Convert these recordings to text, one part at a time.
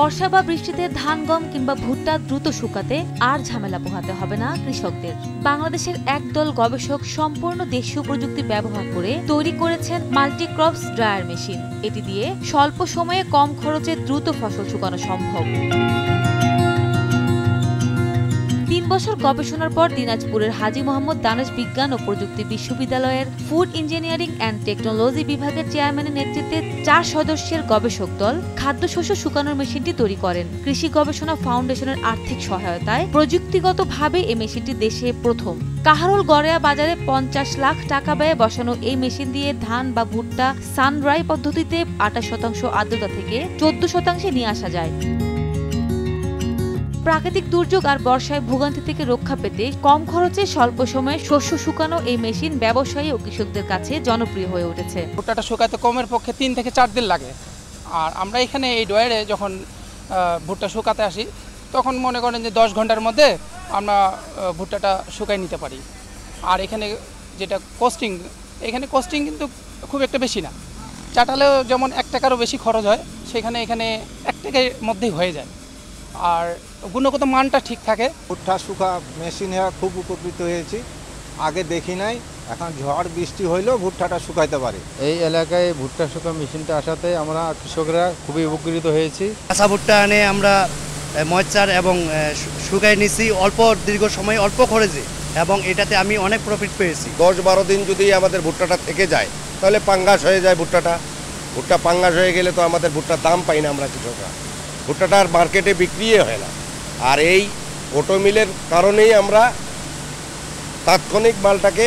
বর্ষা বা বৃষ্টিতে ধান, গম কিংবা ভুট্টা দ্রুত শুকাতে আর ঝামেলা পোহাতে হবে না কৃষকদের। বাংলাদেশের একদল গবেষক সম্পূর্ণ দেশীয় প্রযুক্তি ব্যবহার করে তৈরি করেছেন মাল্টিক্রপস ড্রায়ার মেশিন। এটি দিয়ে স্বল্প সময়ে কম খরচে দ্রুত ফসল শুকানো সম্ভব। ৩ বছর গবেষণার পর দিনাজপুরের হাজী মোহাম্মদ দানেশ বিজ্ঞান ও প্রযুক্তি বিশ্ববিদ্যালয়ের ফুড ইঞ্জিনিয়ারিং অ্যান্ড টেকনোলজি বিভাগের চেয়ারম্যানের নেতৃত্বে ৪ সদস্যের গবেষক দল খাদ্যশস্য শুকানোর মেশিনটি তৈরি করেন। কৃষি গবেষণা ফাউন্ডেশনের আর্থিক সহায়তায় প্রযুক্তিগতভাবে এই মেশিনটি দেশে প্রথম। কাহারোল গড়েয়া বাজারে ৫০ লাখ টাকা ব্যয়ে বসানো এই মেশিন দিয়ে ধান বা ভুট্টা সানড্রাই পদ্ধতিতে ২৮% আর্দ্রতা থেকে ১৪% নিয়ে আসা যায়। প্রাকৃতিক দুর্যোগ আর বর্ষায় ভোগান্তি থেকে রক্ষা পেতে কম খরচে স্বল্প সময়ে শস্য শুকানো এই মেশিন ব্যবসায়ী ও কৃষকদের কাছে জনপ্রিয় হয়ে উঠেছে। ভুট্টাটা শুকাতে কমের পক্ষে ৩ থেকে ৪ দিন লাগে। আর আমরা এখানে এই ড্রয়ারে যখন ভুট্টা শুকাতে আসি তখন মনে করেন যে 10 ঘন্টার মধ্যে আমরা ভুট্টাটা শুকাই নিতে পারি। আর এখানে যেটা কস্টিং, এখানে কস্টিং কিন্তু খুব একটা বেশি না। চাটালেও যেমন 1 টাকারও বেশি খরচ হয়, সেখানে এখানে 1 টাকার মধ্যেই হয়ে যায়। আর গুণগত মানটা ঠিক থাকে। ভুট্টা শুকা মেশিনে খুব উপকৃত হয়েছি, আগে দেখি নাই। এখন ঝড় বৃষ্টি হইলেও ভুট্টাটা শুকাইতে পারে। এই এলাকায় ভুট্টা শুকা মেশিনটা আসাতে আমরা কৃষকরা খুবই উপকৃত হয়েছি। কাঁচা ভুট্টা এনে আমরা ময়চার এবং শুকাই নিছি অল্প দীর্ঘ সময় অল্প খরচে, এবং এটাতে আমি অনেক প্রফিট পেয়েছি। 10-12 দিন যদি আমাদের ভুট্টাটা থেকে যায় তাহলে পাঙ্গাস হয়ে যায়। ভুট্টা পাঙ্গাস হয়ে গেলে তো আমাদের ভুট্টার দাম পাই না আমরা কৃষকরা। ভুট্টাটা আর মার্কেটে বিক্রিই হয় না। আর এই অটো মিলের কারণেই আমরা তাৎক্ষণিক মালটাকে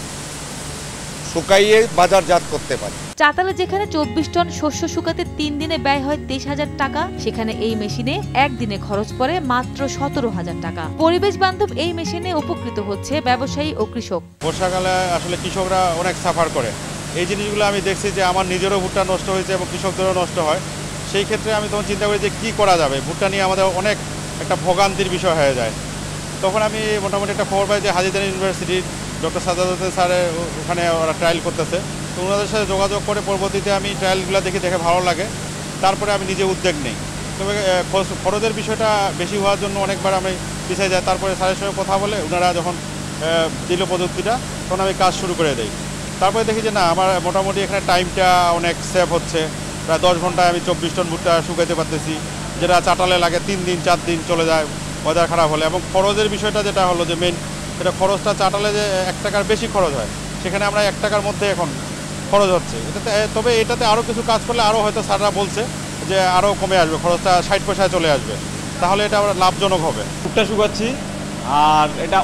শুকাইয়ে বাজারজাত করতে পারি। চাতালে যেখানে 24 টন শস্য শুকাতে 3 দিনে ব্যয় হয় 23,000 টাকা, সেখানে এই মেশিনে একদিনে খরচ পড়ে মাত্র 17,000 টাকা। পরিবেশ বান্ধব এই মেশিনে উপকৃত হচ্ছে ব্যবসায়ী ও কৃষক। বর্ষাকালে আসলে কৃষকরা অনেক সাফার করে। এই জিনিসগুলো আমি দেখছি যে আমার নিজেরও ভুট্টা নষ্ট হয়েছে এবং কৃষকদেরও নষ্ট হয়। সেই ক্ষেত্রে আমি তখন চিন্তা করি যে কী করা যাবে। ভুট্টা নিয়ে আমাদের অনেক একটা ভোগান্তির বিষয় হয়ে যায়। তখন আমি মোটামুটি একটা খবর পাই যে হাজীদান ইউনিভার্সিটির ডক্টর সাজাদ স্যারের ওখানে ওরা ট্রায়াল করতেছে। তো ওনাদের সাথে যোগাযোগ করে পরবর্তীতে আমি ট্রায়ালগুলো দেখে ভালো লাগে। তারপরে আমি নিজে উদ্যোগ নেই। তবে খরচের বিষয়টা বেশি হওয়ার জন্য অনেকবার আমি পিছিয়ে যাই। তারপরে স্যারের সঙ্গে কথা বলে ওনারা যখন দিল প্রযুক্তিটা, তখন আমি কাজ শুরু করে দিই। তারপরে দেখি যে না, আমার মোটামুটি এখানে টাইমটা অনেক সেভ হচ্ছে। প্রায় 10 ঘন্টায় আমি 24 টন ভুট্টা শুকাইতে পারতেছি, যেটা চাটালে লাগে 3 দিন 4 দিন চলে যায় ওয়েদার খারাপ হলে। এবং খরচের বিষয়টা যেটা হলো যে মেন, সেটা খরচটা চাটালে যে 1 টাকার বেশি খরচ হয়, সেখানে আমরা 1 টাকার মধ্যে এখন খরচ হচ্ছে এটাতে। তবে এটাতে আরও কিছু কাজ করলে আরও হয়তো স্যাররা বলছে যে আরও কমে আসবে, খরচটা 60 পয়সায় চলে আসবে, তাহলে এটা আবার লাভজনক হবে। ভুট্টা শুকাচ্ছি আর এটা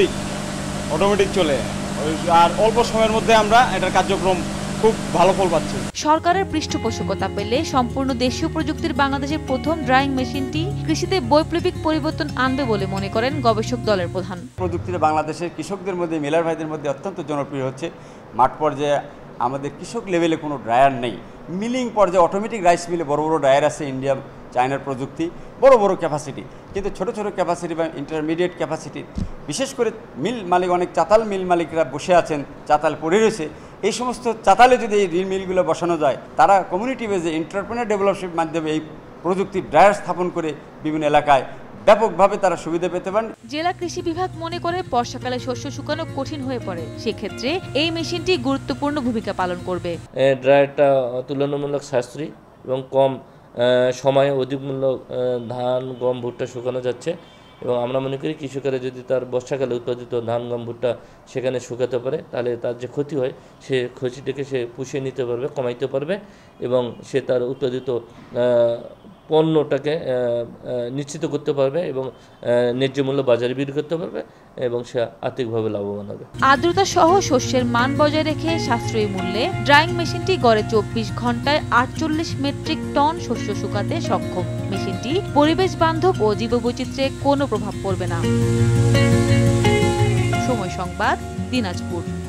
অটোমেটিক চলে, আর অল্প সময়ের মধ্যে আমরা এটার কার্যক্রম খুব ভালো ফল পাচ্ছি। সরকারের পৃষ্ঠপোষকতা পেলে সম্পূর্ণ দেশীয় প্রযুক্তির বাংলাদেশের প্রথম ড্রাইং মেশিনটি কৃষিতে বৈপ্লবিক পরিবর্তন আনবে বলে মনে করেন গবেষক দলের প্রধান। প্রযুক্তিতে বাংলাদেশের কৃষকদের মধ্যে, মিলার ভাইদের মধ্যে অত্যন্ত জনপ্রিয় হচ্ছে। মাঠ পর্যায়ে আমাদের কৃষক লেভেলে কোনো ড্রায়ার নেই। মিলিং পর্যায়ে অটোমেটিক রাইস মিলে বড় বড় ড্রায়ার আছে, ইন্ডিয়া চায়নার প্রযুক্তি, বড় ক্যাপাসিটি। কিন্তু ছোট ক্যাপাসিটি বা ইন্টারমিডিয়েট ক্যাপাসিটি, বিশেষ করে মিল মালিক, অনেক চাতাল মিল মালিকরা বসে আছেন, চাতাল পড়ে রয়েছে। এই সমস্ত চাতালে যদি এই মিলগুলো বসানো যায়, তারা কমিউনিটি বেজে এন্টারপ্রেনার ডেভেলপমেন্টের মাধ্যমে এই প্রযুক্তির ড্রায়ার স্থাপন করে বিভিন্ন এলাকায় ব্যাপকভাবে তারা সুবিধা পেতে পারেন। জেলা কৃষি বিভাগ মনে করে বর্ষাকালে শস্য শুকানো কঠিন হয়ে পড়ে, সেক্ষেত্রে এই মেশিনটি গুরুত্বপূর্ণ ভূমিকা পালন করবে। ড্রায়ারটা তুলনামূলক সাশ্রয়ী এবং কম সময়ে অধিক মূল্য ধান, গম, ভুট্টা শুকানো যাচ্ছে। এবং আমরা মনে করি কৃষকেরা যদি তার বর্ষাকালে উৎপাদিত ধান, গম, ভুট্টা সেখানে শুকাতে পারে, তাহলে তার যে ক্ষতি হয় সে ক্ষতিটাকে সে পুষিয়ে নিতে পারবে, কমাইতে পারবে, এবং সে তার উৎপাদিত পণ্যটাকে নিশ্চিত করতে পারবে এবং ন্যায্য মূল্য বাজারে বিক্রি করতে পারবে, এবং সে আর্থিকভাবে লাভবান হবে। আর্দ্রতা সহ শস্যের মান বজায় রেখে সাশ্রয়ী মূল্যে ড্রাইং মেশিনটি গড়ে 24 ঘন্টায় 48 মেট্রিক টন শস্য শুকাতে সক্ষম। মেশিনটি পরিবেশ বান্ধব ও জীববৈচিত্র্যে কোনো প্রভাব পড়বে না। সময় সংবাদ, দিনাজপুর।